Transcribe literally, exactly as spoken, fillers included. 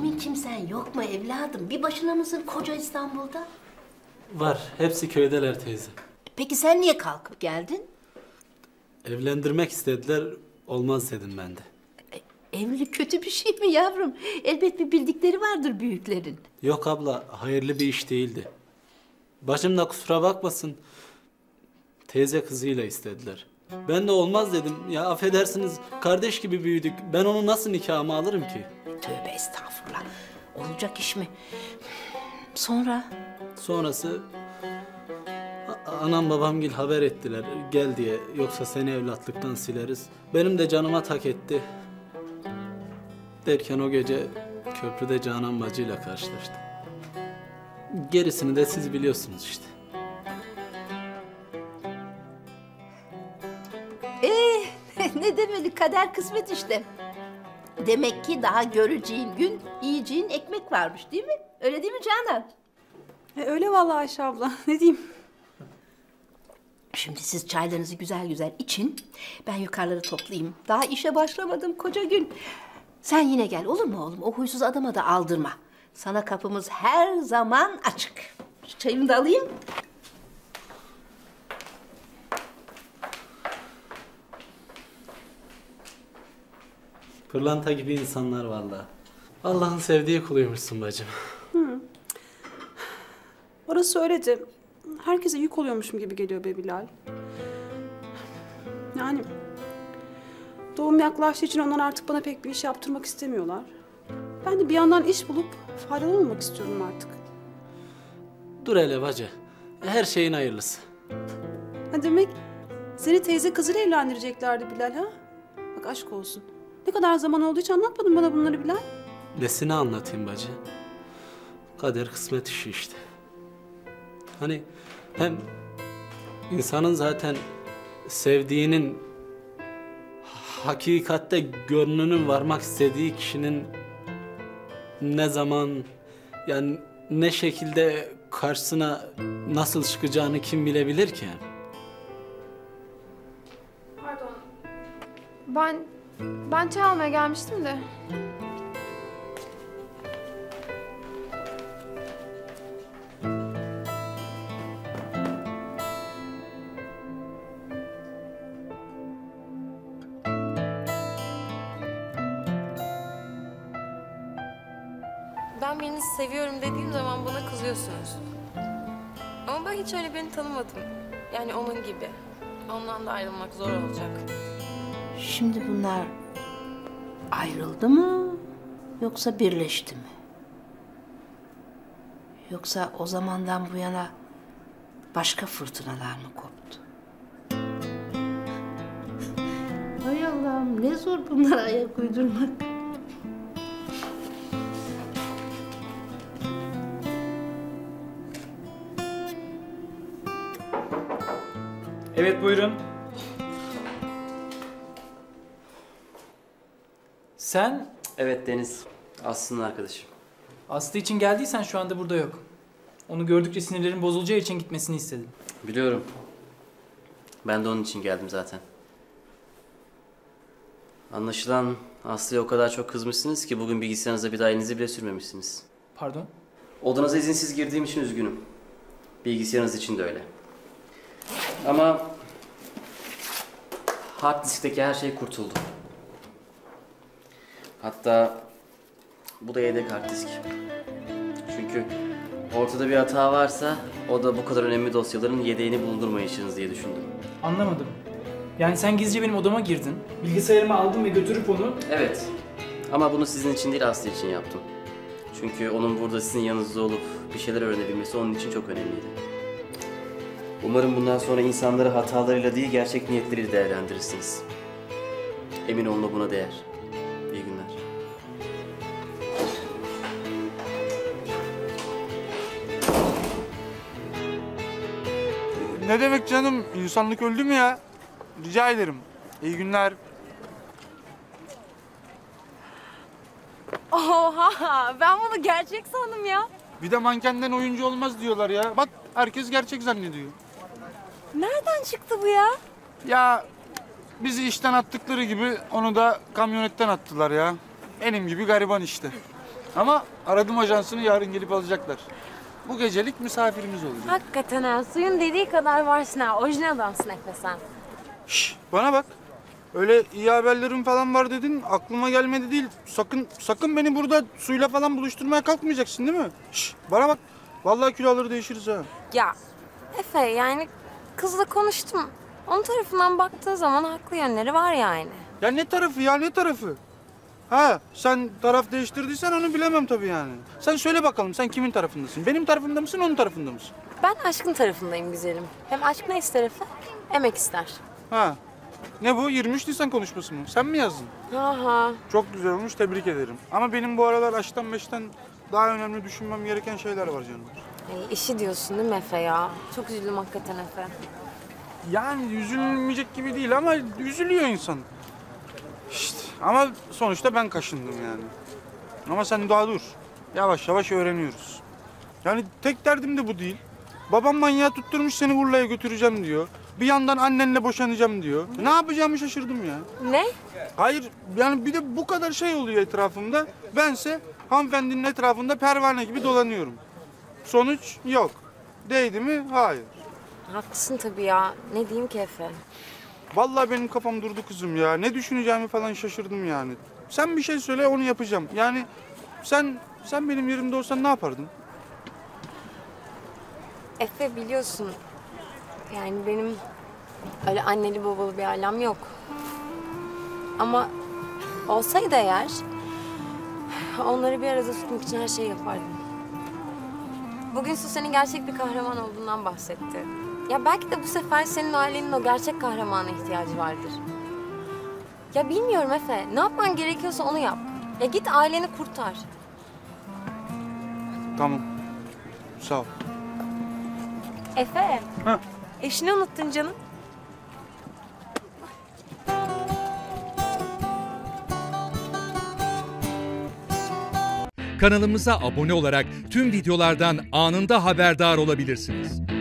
Kimin kimsen yok mu evladım? Bir başına mısın koca İstanbul'da? Var. Hepsi köydeler teyze. Peki sen niye kalkıp geldin? Evlendirmek istediler. Olmaz dedim ben de. E, evlilik kötü bir şey mi yavrum? Elbet bir bildikleri vardır büyüklerin. Yok abla. Hayırlı bir iş değildi. Bacım da kusura bakmasın. Teyze kızıyla istediler. Ben de olmaz dedim. Ya affedersiniz kardeş gibi büyüdük. Ben onu nasıl nikahıma alırım ki? Tövbe estağfurullah. Olacak iş mi? Sonra? Sonrası a- anam babamgil haber ettiler gel diye. Yoksa seni evlatlıktan sileriz. Benim de canıma tak etti. Derken o gece köprüde Canan bacıyla karşılaştım. Gerisini de siz biliyorsunuz işte. Ee, ne demeli kader kısmet işte. Demek ki daha göreceğin gün yiyeceğin ekmek varmış değil mi? Öyle değil mi Canan? E, öyle vallahi Ayşe abla. Ne diyeyim? Şimdi siz çaylarınızı güzel güzel için. Ben yukarıları toplayayım. Daha işe başlamadım koca gün. Sen yine gel olur mu oğlum? O huysuz adama da aldırma. Sana kapımız her zaman açık. Şu çayımı da alayım. Pırlanta gibi insanlar vallahi. Allah'ın sevdiği kuluymuşsun bacım. Orası öyle de herkese yük oluyormuşum gibi geliyor be Bilal. Yani doğum yaklaştığı için onlar artık bana pek bir iş yaptırmak istemiyorlar. Ben de bir yandan iş bulup faydalı olmak istiyorum artık. Dur hele bacı. Her şeyin hayırlısı. Ha demek seni teyze kızıyla evlendireceklerdi Bilal ha? Bak aşk olsun. Ne kadar zaman oldu hiç anlatmadın bana bunları Bilal. Nesini anlatayım bacı? Kader kısmet işi işte. Hani hem insanın zaten sevdiğinin hakikatte gönlünün varmak istediği kişinin ne zaman yani ne şekilde karşısına nasıl çıkacağını kim bilebilir ki? Pardon. Ben ben çay almaya gelmiştim de. Ben birini seviyorum dediğim zaman bana kızıyorsunuz. Ama ben hiç öyle birini tanımadım. Yani onun gibi. Ondan da ayrılmak zor olacak. Şimdi bunlar ayrıldı mı yoksa birleşti mi? Yoksa o zamandan bu yana başka fırtınalar mı koptu? Hay Allah'ım ne zor bunlara ayak uydurmak. Evet buyurun. Sen Evet Deniz. Aslı'nın arkadaşı. Aslı için geldiysen şu anda burada yok. Onu gördükçe sinirlerin bozulacağı için gitmesini istedim. Biliyorum. Ben de onun için geldim zaten. Anlaşılan Aslı'ya o kadar çok kızmışsınız ki bugün bilgisayarınıza bir daha elinizi bile sürmemişsiniz. Pardon? Odanıza izinsiz girdiğim için üzgünüm. Bilgisayarınız için de öyle. Ama hard diskteki her şey kurtuldu. Hatta bu da yedek hard disk. Çünkü ortada bir hata varsa o da bu kadar önemli dosyaların yedeğini bulundurmayışınız diye düşündüm. Anlamadım. Yani sen gizlice benim odama girdin, bilgisayarımı aldın ve götürüp onu... Evet. Ama bunu sizin için değil Aslı için yaptım. Çünkü onun burada sizin yanınızda olup bir şeyler öğrenebilmesi onun için çok önemliydi. Umarım bundan sonra insanları hatalarıyla değil gerçek niyetleriyle değerlendirirsiniz. Emin olun o buna değer. İyi günler. Ne demek canım? İnsanlık öldü mü ya? Rica ederim. İyi günler. Oha! Ben bunu gerçek sandım ya. Bir de mankenden oyuncu olmaz diyorlar ya. Bak herkes gerçek zannediyor. Nereden çıktı bu ya? Ya bizi işten attıkları gibi onu da kamyonetten attılar ya. Benim gibi gariban işte. Ama aradım ajansını, yarın gelip alacaklar. Bu gecelik misafirimiz olacak. Hakikaten ha, suyun dediği kadar varsın ha. Orijinal adamsın Efe sen. Şş, bana bak. Öyle iyi haberlerim falan var dedin, aklıma gelmedi değil. Sakın sakın beni burada suyla falan buluşturmaya kalkmayacaksın değil mi? Şş, bana bak. Vallahi kiloları değişiriz ha. Ya Efe yani kızla konuştum. Onun tarafından baktığın zaman haklı yönleri var yani. Ya ne tarafı ya, ne tarafı? Ha, sen taraf değiştirdiysen onu bilemem tabii yani. Sen söyle bakalım, sen kimin tarafındasın? Benim tarafımda mısın, onun tarafında mısın? Ben aşkın tarafındayım güzelim. Hem aşk ne ister Efe? Emek ister. Ha. Ne bu? yirmi üç Nisan konuşması mı? Sen mi yazdın? Aha. Çok güzel olmuş, tebrik ederim. Ama benim bu aralar aşktan beşten daha önemli düşünmem gereken şeyler var canım. Ay, işi diyorsun değil mi Efe ya? Çok üzüldüm hakikaten Efe. Yani üzülmeyecek gibi değil ama üzülüyor insan. İşte ama sonuçta ben kaşındım yani. Ama sen daha dur. Yavaş yavaş öğreniyoruz. Yani tek derdim de bu değil. Babam manyağı tutturmuş, seni Urla'ya götüreceğim diyor. Bir yandan annenle boşanacağım diyor. Ne yapacağımı şaşırdım ya. Ne? Hayır yani bir de bu kadar şey oluyor etrafımda. Bense hanımefendinin etrafında pervane gibi dolanıyorum. Sonuç yok. Değdi mi? Hayır. Haklısın tabii ya. Ne diyeyim ki Efe? Vallahi benim kafam durdu kızım ya. Ne düşüneceğimi falan şaşırdım yani. Sen bir şey söyle, onu yapacağım. Yani sen sen benim yerimde olsan ne yapardın? Efe biliyorsun. Yani benim öyle anneli babalı bir ailem yok. Ama olsaydı eğer onları bir arada tutmak için her şeyi yapardım. Bugün Su senin gerçek bir kahraman olduğundan bahsetti. Ya belki de bu sefer senin ailenin o gerçek kahramana ihtiyacı vardır. Ya bilmiyorum Efe. Ne yapman gerekiyorsa onu yap. Ya git aileni kurtar. Tamam. Sağ ol. Efe. Ha. Eşini unuttun canım. Kanalımıza abone olarak tüm videolardan anında haberdar olabilirsiniz.